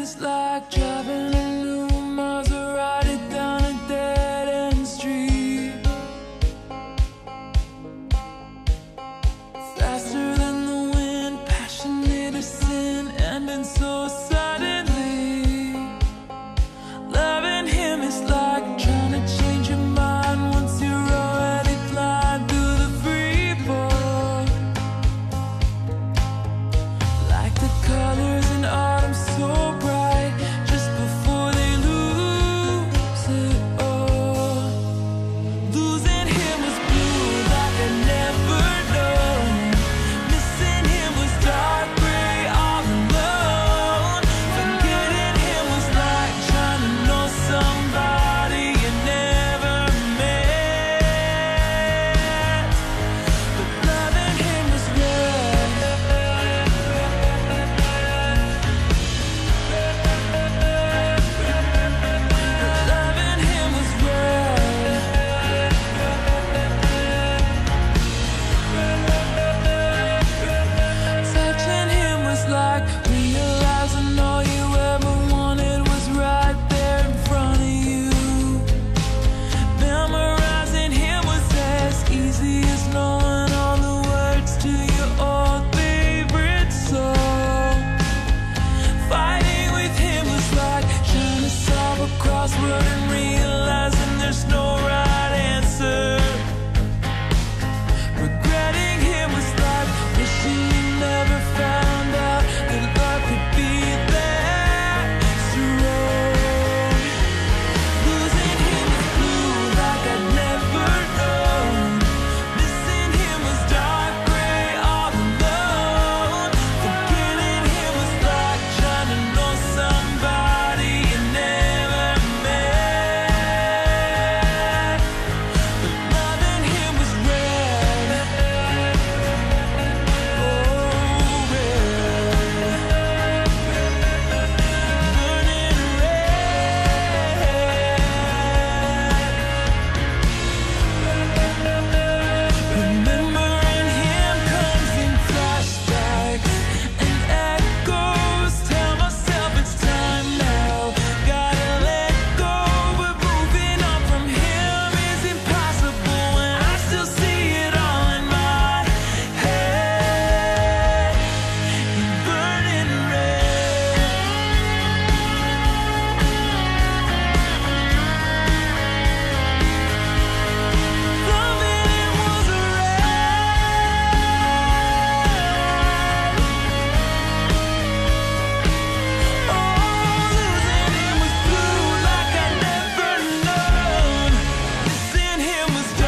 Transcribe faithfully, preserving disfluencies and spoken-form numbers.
is like driving a new Maserati down a dead-end street, faster than the wind, passionate as sin, ending so suddenly. Loving him is like trying to change your mind once you're already flying through the freeboard. Like the colors in autumn, so bright, just before they lose it all. Losing him was blue like I never known. Missing him was dark gray, all alone. Forgetting him was like trying to know somebody you never met. But loving him was rare. Loving him was rare. Touching him was like realizing all you ever wanted was right there in front of you. Memorizing him was as easy as knowing all the words to your old favorite song. Fighting with him was like trying to solve a crossword and realizing there's no right answer. Regretting him was like wishing you never found out that love could be that strong. Losing him was blue like I'd never known. Missing him was dark gray, all alone. Forgetting him was like trying to know somebody you never met. But loving him was rare. Oh, rare. Burning red. Remembering him comes in flashbacks and echoes. Tell myself it's time now. Gotta let go, but moving on from him is impossible when I still see it all in my head. In burning red. Loving him was red. Oh, losing him was blue like I'd never known. Missing him was dark